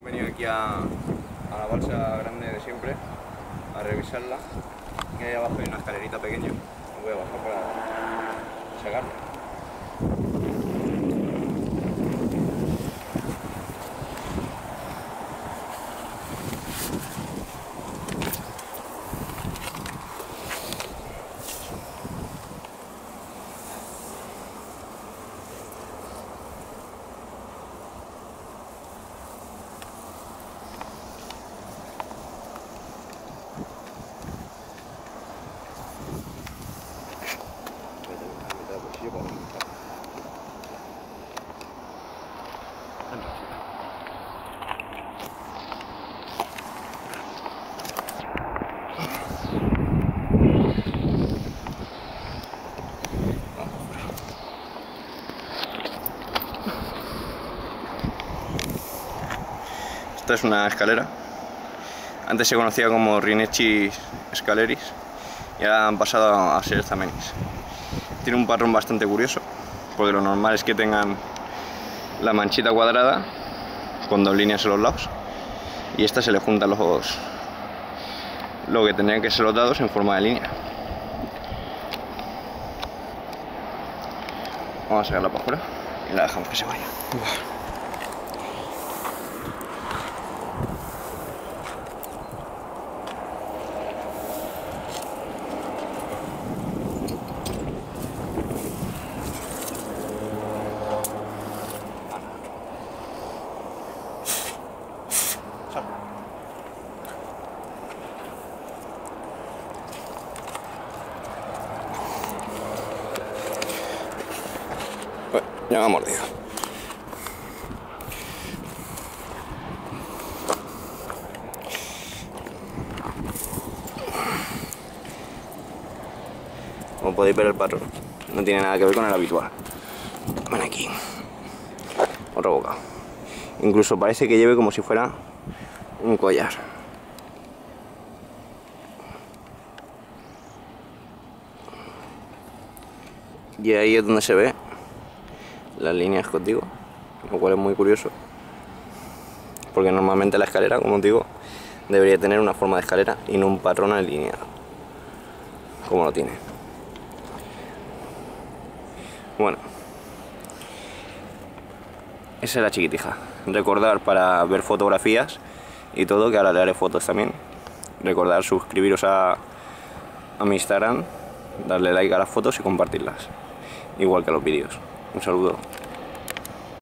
He venido aquí a la balsa grande de siempre a revisarla, y ahí abajo hay una escalerita pequeña. Voy a bajar para sacarla. Esta es una escalera. Antes se conocía como Rienzi Scaleris y ahora han pasado a ser Zamenis. Tiene un patrón bastante curioso, porque lo normal es que tengan la manchita cuadrada con dos líneas en los lados, y esta se le juntan lo que tendrían que ser los dados en forma de línea. Vamos a sacarla para afuera y la dejamos que se vaya. Ya me ha mordido. Como podéis ver, el patrón no tiene nada que ver con el habitual. Ven aquí. Otro bocado. Incluso parece que lleve como si fuera un collar. Y ahí es donde se ve las líneas que os digo, lo cual es muy curioso, porque normalmente la escalera, como os digo, debería tener una forma de escalera y no un patrón alineado como lo tiene. Bueno, esa es la chiquitija. Recordar, para ver fotografías y todo, que ahora le haré fotos también, recordar suscribiros a mi Instagram, darle like a las fotos y compartirlas, igual que a los vídeos. Un saludo.